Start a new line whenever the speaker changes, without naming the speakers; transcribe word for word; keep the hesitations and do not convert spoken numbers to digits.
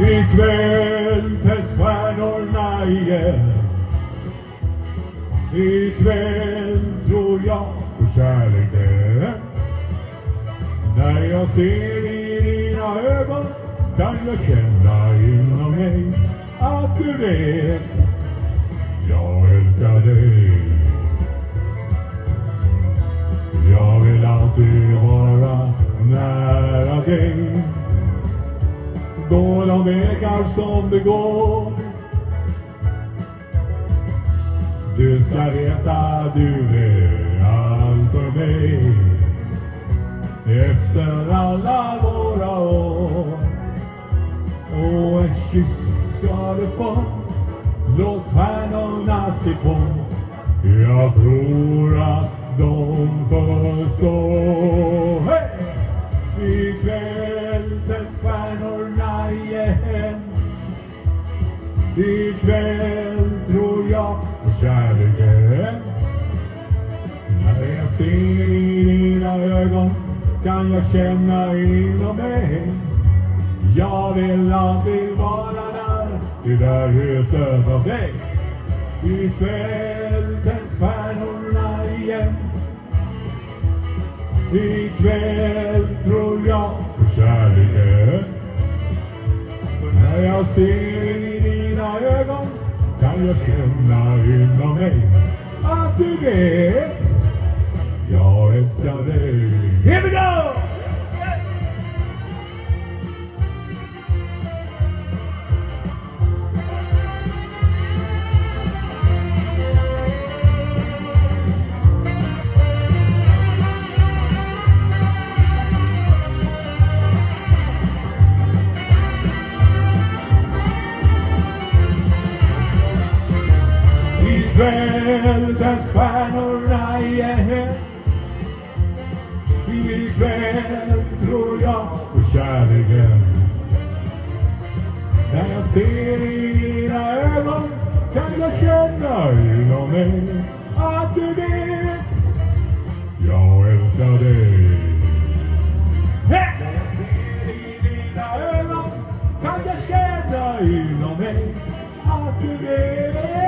Ikväll tänds stjärnorna igen. Ikväll tror jag på kärleken. När jag ser i dina ögon kan jag känna inom mig att du vet, jag älskar dig. Jag vill alltid vara nära dig. Gå de vägar som det går. Du ska veta du är allt för mig. Efter alla våra år. Och en kyss ska du få. Låt stjärnorna se på. Jag tror att de förstår. Hej! Ikväll tänds stjärnorna igen. Ikväll tror jag på kärleken. När jag ser i dina ögon kan jag känna inom mig. Jag vill alltid vara där, det där heter av dig. Ikväll tänds stjärnorna igen. Ikväll tror jag på kärleken. För när jag ser i dina ögon kan jag känna inom mig att du vet, jag älskar dig. Here we go! Ikväll tänds stjärnorna igen. Ikväll tror jag på kärleken. När jag ser i dina ögon kan jag känna inom mig att du vet, jag älskar dig. När jag ser i dina ögon kan jag känna inom mig att du vet.